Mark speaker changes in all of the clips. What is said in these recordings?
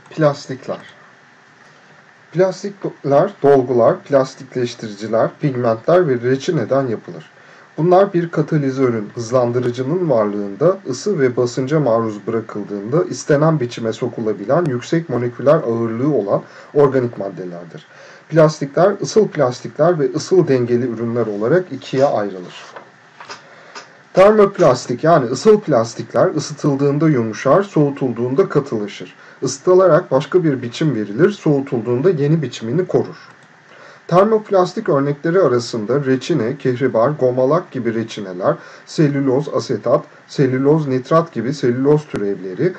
Speaker 1: Plastikler. Plastikler, dolgular, plastikleştiriciler, pigmentler ve reçineden yapılır. Bunlar bir katalizörün, hızlandırıcının varlığında ısı ve basınca maruz bırakıldığında istenen biçime sokulabilen yüksek moleküler ağırlığı olan organik maddelerdir. Plastikler, ısıl plastikler ve ısıl dengeli ürünler olarak ikiye ayrılır. Termoplastik yani ısıl plastikler ısıtıldığında yumuşar, soğutulduğunda katılaşır. Isıtılarak başka bir biçim verilir, soğutulduğunda yeni biçimini korur. Termoplastik örnekleri arasında reçine, kehribar, gomalak gibi reçineler, selüloz, asetat, selüloz, nitrat gibi selüloz türevleri,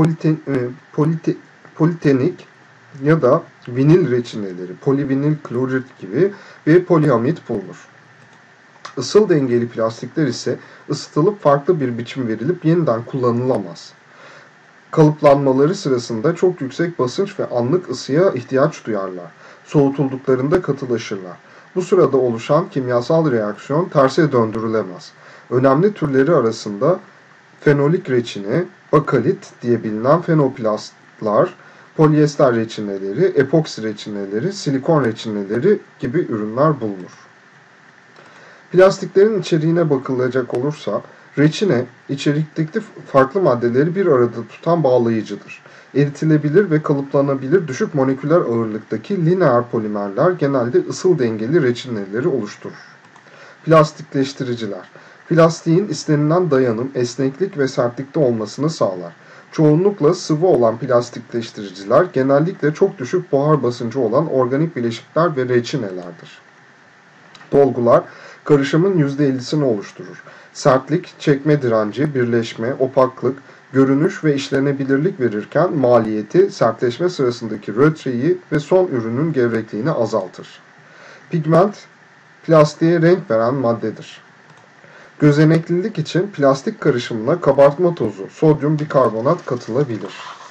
Speaker 1: politenik ya da vinil reçineleri, polivinil klorit gibi ve poliamit bulunur. Isıl dengeli plastikler ise ısıtılıp farklı bir biçim verilip yeniden kullanılamaz. Kalıplanmaları sırasında çok yüksek basınç ve anlık ısıya ihtiyaç duyarlar. Soğutulduklarında katılaşırlar. Bu sırada oluşan kimyasal reaksiyon terse döndürülemez. Önemli türleri arasında fenolik reçine, bakalit diye bilinen fenoplastlar, polyester reçineleri, epoksi reçineleri, silikon reçineleri gibi ürünler bulunur. Plastiklerin içeriğine bakılacak olursa, reçine, içerikteki farklı maddeleri bir arada tutan bağlayıcıdır. Eritilebilir ve kalıplanabilir düşük moleküler ağırlıktaki lineer polimerler genelde ısıl dengeli reçineleri oluşturur. Plastikleştiriciler, plastiğin istenilen dayanım, esneklik ve sertlikte olmasını sağlar. Çoğunlukla sıvı olan plastikleştiriciler genellikle çok düşük buhar basıncı olan organik bileşikler ve reçinelerdir. Dolgular, karışımın %50'sini oluşturur. Sertlik, çekme direnci, birleşme, opaklık, görünüş ve işlenebilirlik verirken maliyeti, sertleşme sırasındaki rötreyi ve son ürünün gevrekliğini azaltır. Pigment, plastiğe renk veren maddedir. Gözeneklilik için plastik karışımına kabartma tozu, sodyum bikarbonat katılabilir.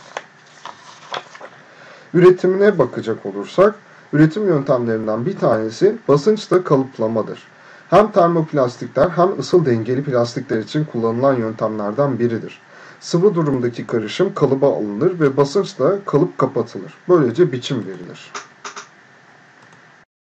Speaker 1: Üretimine bakacak olursak, üretim yöntemlerinden bir tanesi basınçla kalıplamadır. Hem termoplastikler hem ısıl dengeli plastikler için kullanılan yöntemlerden biridir. Sıvı durumdaki karışım kalıba alınır ve basınçla kalıp kapatılır. Böylece biçim verilir.